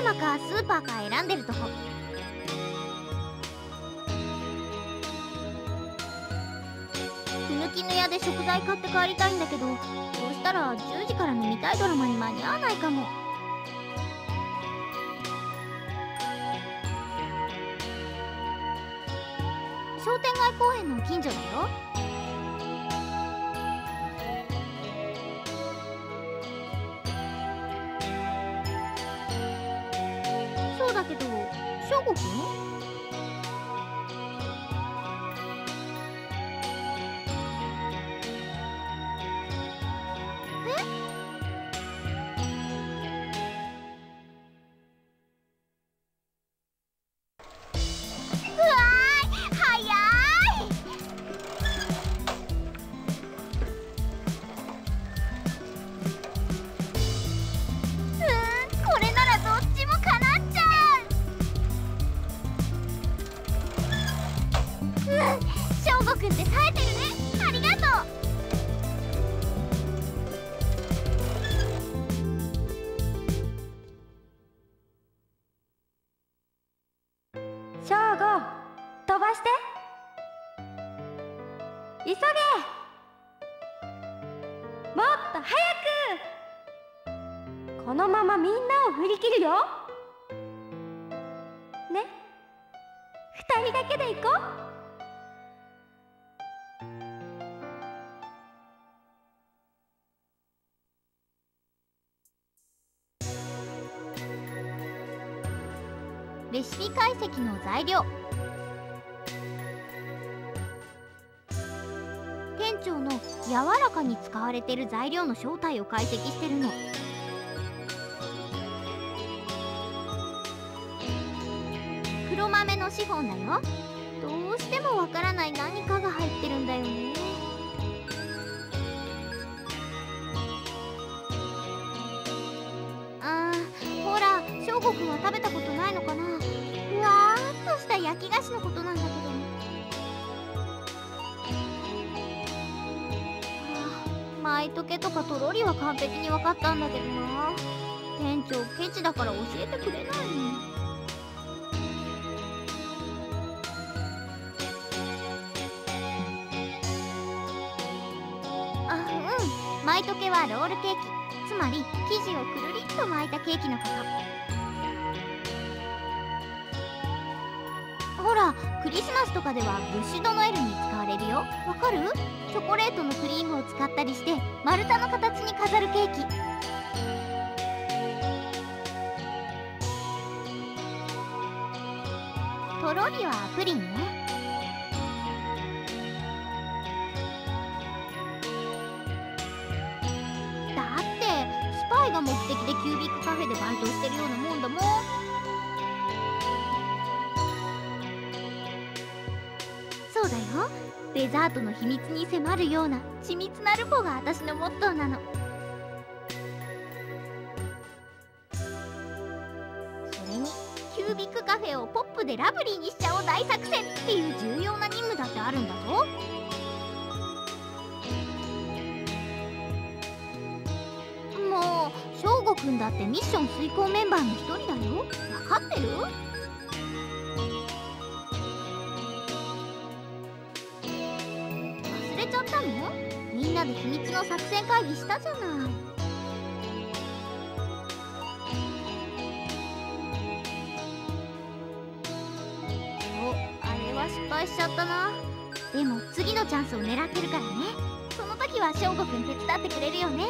山かスーパーか選んでるとこ。ふぬきの屋で食材買って帰りたいんだけど、そうしたら10時からの見たいドラマに間に合わないかも。商店街公園の近所だよ。そうだけど、翔吾くん？これならどっちも叶っちゃう。翔吾くんって冴えてるね。ありがとう。 翔吾、飛ばして。急げ。もっと早く。このままみんなを振り切るよ。ね、2人だけで行こう。 レシピ解析の材料。店長の柔らかに使われている材料の正体を解析してるの。黒豆のシフォンだよ。どうしてもわからない何かが入ってるんだよね。ほら、翔吾くんは食べたことないのかな。ふわーっとした焼き菓子のことなんだけど。マイトケとかとろりは完璧に分かったんだけどな。店長ケチだから教えてくれないの。マイトケはロールケーキ、つまり生地をくるりっと巻いたケーキのこと。ほら、クリスマスとかではブッシュドノエルに使われるよ。わかる？チョコレートのクリームを使ったりして丸太の形に飾るケーキ。とろりはプリンね。だってスパイが目的でキュービックカフェでバイトしてるようなもんだもん。そうだよ。デザートの秘密に迫るような緻密なルポが私のモットーなの。それにキュービックカフェをポップでラブリーにしちゃおう大作戦っていう重要な任務だってあるんだぞ。もう翔吾くんだってミッション遂行メンバーの一人だよ。分かってる？忘れちゃったの？みんなで秘密の作戦会議したじゃない。あれは失敗しちゃったな。でも次のチャンスを狙ってるからね。その時は翔吾くん手伝ってくれるよね。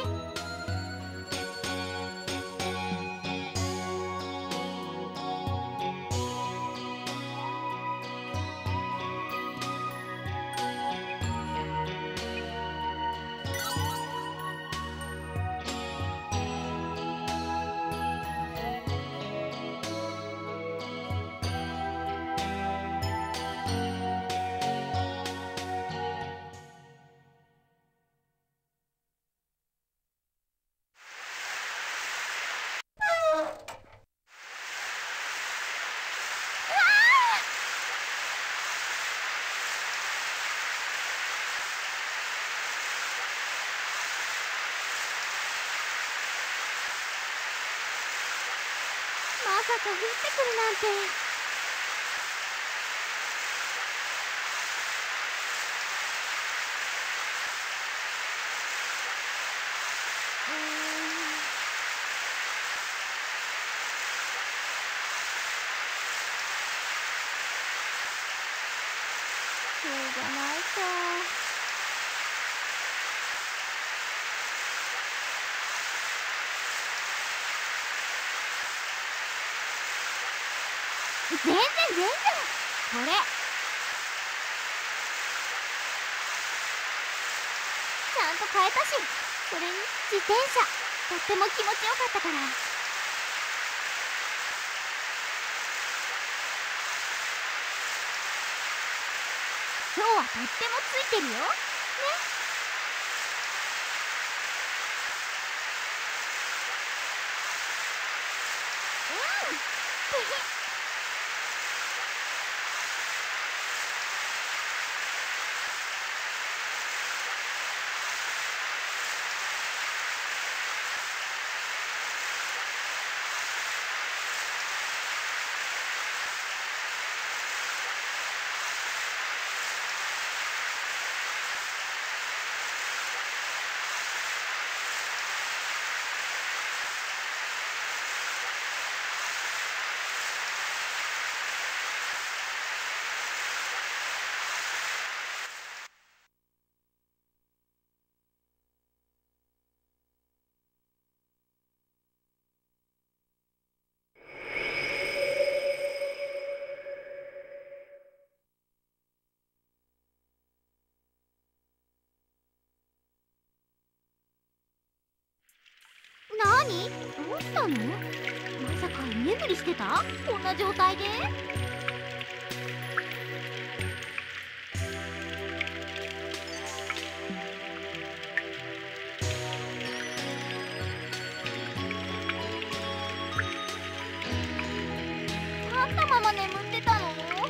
さか降ってくるなんて。しょうがないか。全然これちゃんと変えたし、それに自転車とっても気持ちよかったから。今日はとってもついてるよね。うんなに？どうしたの？まさか居眠りしてた？こんな状態で？立ったまま眠ってたの？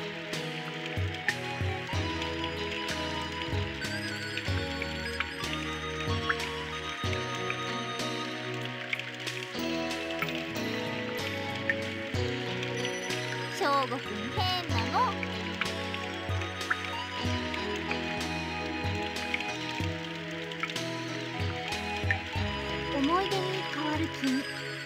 しょうごくん変なの。思い出に変わる君。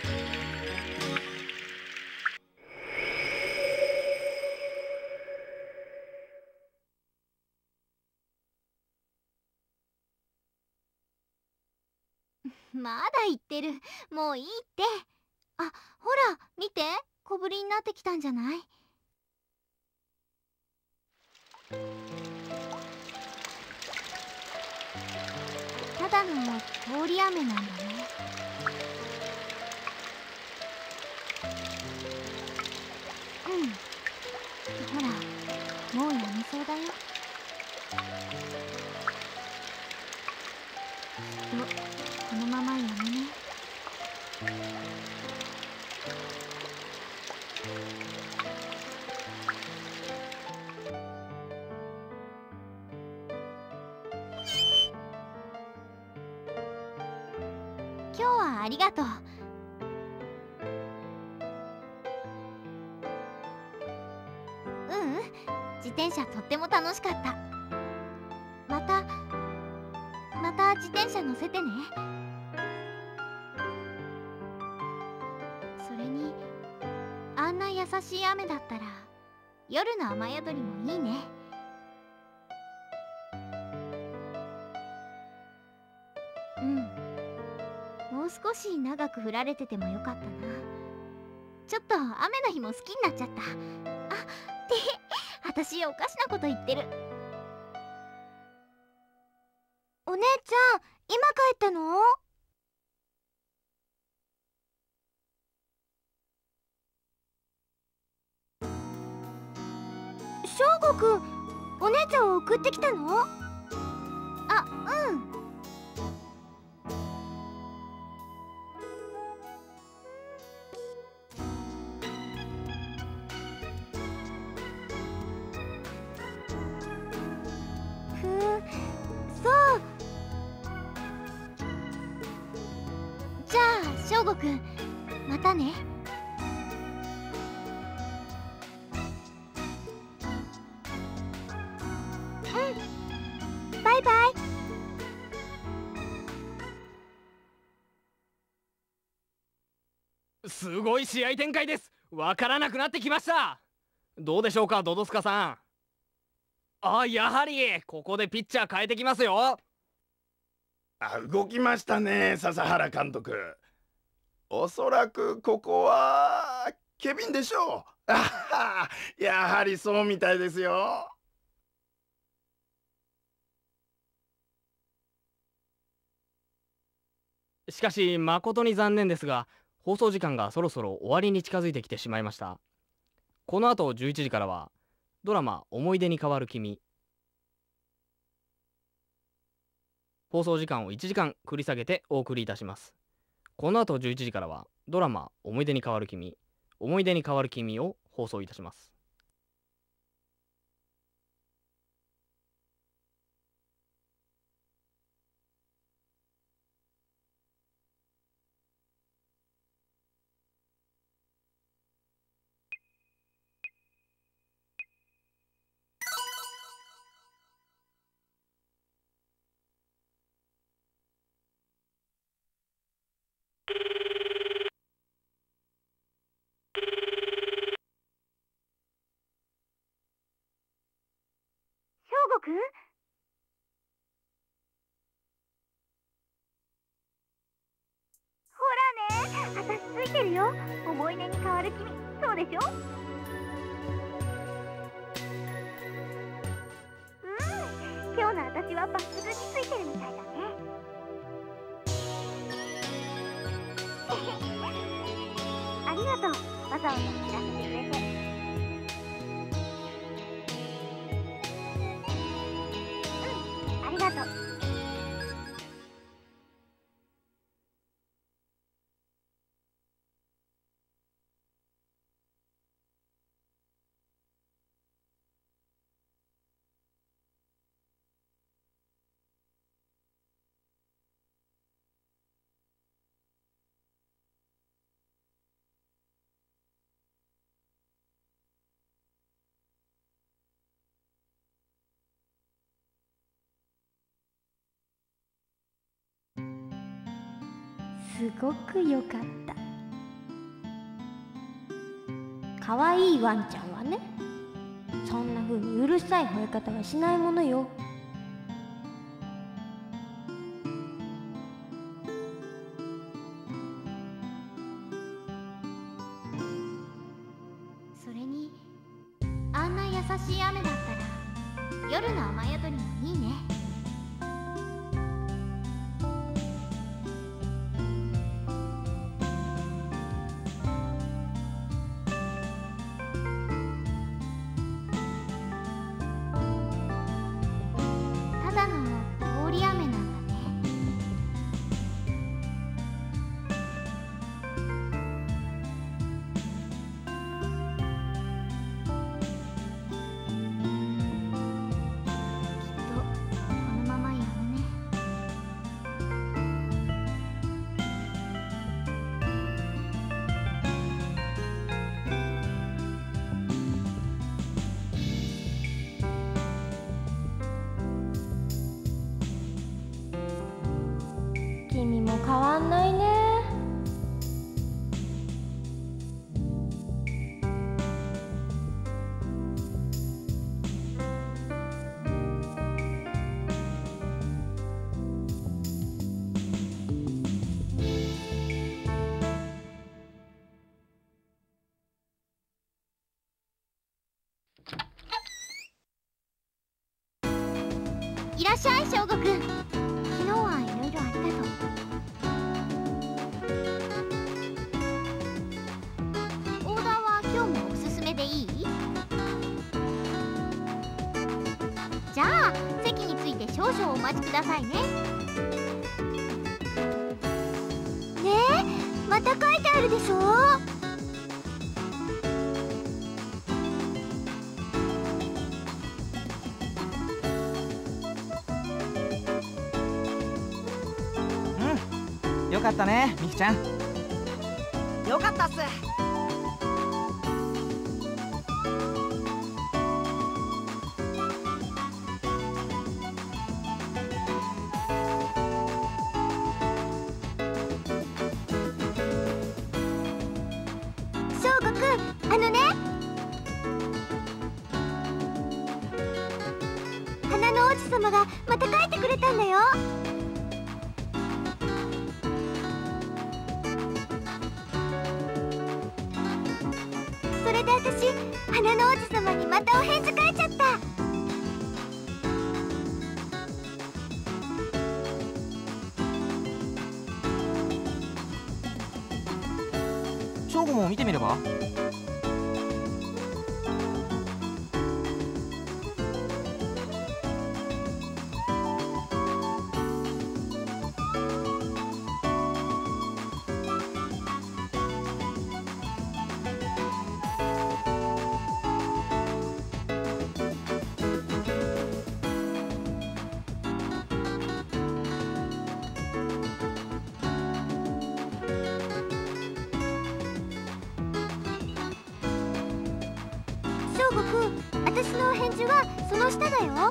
まだ言ってる。もういいって。あ、ほら見て、小ぶりになってきたんじゃない？ただの通り雨なんだね。ほら、もうやみそうだよ。このままやめね。今日はありがとう。自転車とっても楽しかった。また自転車乗せてね。それにあんな優しい雨だったら夜の雨宿りもいいね。もう少し長く降られててもよかったな。ちょっと雨の日も好きになっちゃった。あって私おかしなこと言ってる。お姉ちゃん、今帰ったの？しょうごくん、お姉ちゃんを送ってきたの？あ、うん。そう。じゃあしょうごくん、またね。 すごい試合展開です。わからなくなってきました。どうでしょうか、ドドスカさん。あ、やはりここでピッチャー変えてきますよ。 動きましたね、笹原監督。おそらくここはケビンでしょう。やはりそうみたいですよ。 しかし誠に残念ですが、放送時間がそろそろ終わりに近づいてきてしまいました。この後11時からはドラマ「思い出に変わる君」。放送時間を1時間繰り下げてお送りいたします。この後11時からはドラマ「思い出に変わる君」「思い出に変わる君」を放送いたします。 翔吾くん、ほらね、私ついてるよ。思い出に変わる君、そうでしょ。今日の私は抜群についてるみたいだね。ありがとう、わざわざ知らせてくれて。ありがとう。 すごく良かった。可愛いワンちゃんはね、そんな風にうるさい吠え方はしないものよ。 それにあんな優しい雨だったら夜の雨宿りもいいね。ただの通り雨なんだね。 君も変わんないね。 いらっしゃい、翔吾くん。昨日はいろいろありがとう。オーダーは今日もおすすめでいい？じゃあ席について少々お待ちくださいね。ねえ、また書いてあるでしょ。 よかったね、みきちゃん。よかったっす。 花の王子様がまた帰ってくれたんだよ。それで私、花の王子様にまたお返事書いちゃった。 翔吾も見てみれば？ 翔吾くん、私のお返事はその下だよ。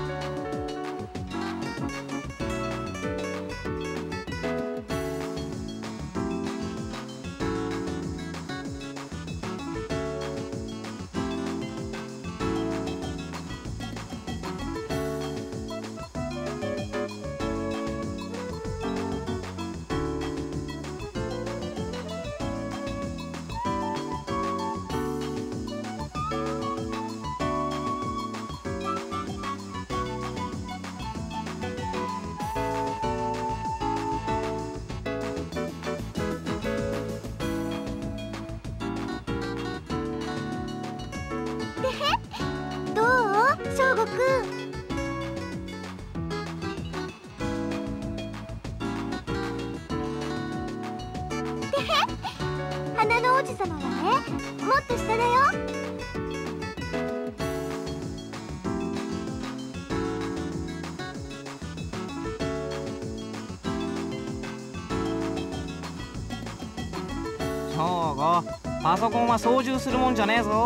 どう？翔吾くん。花の王子様はね、もっと下だよ。 翔吾、パソコンは操縦するもんじゃねえぞ。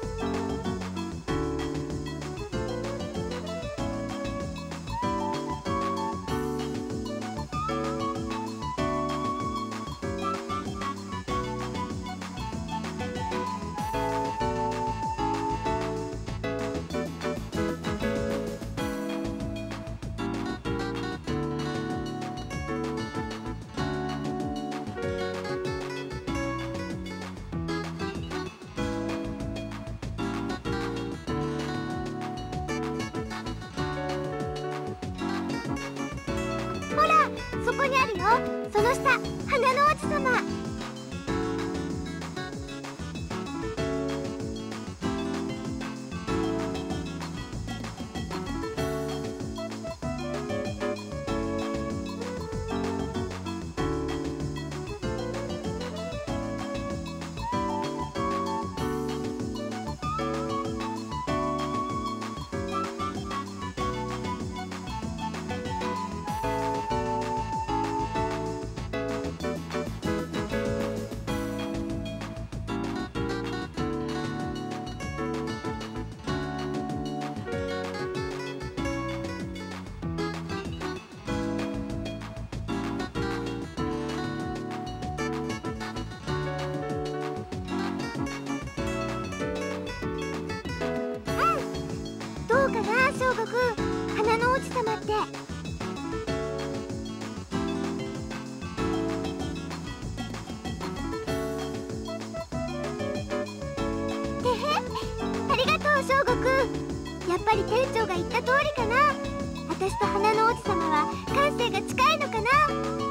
そこにあるよ、その下、花の王子様。どうかな、翔吾くん、花の王子様って。ありがとう、翔吾くん。やっぱり店長が言った通りかな。私と花の王子様は感性が近いのかな。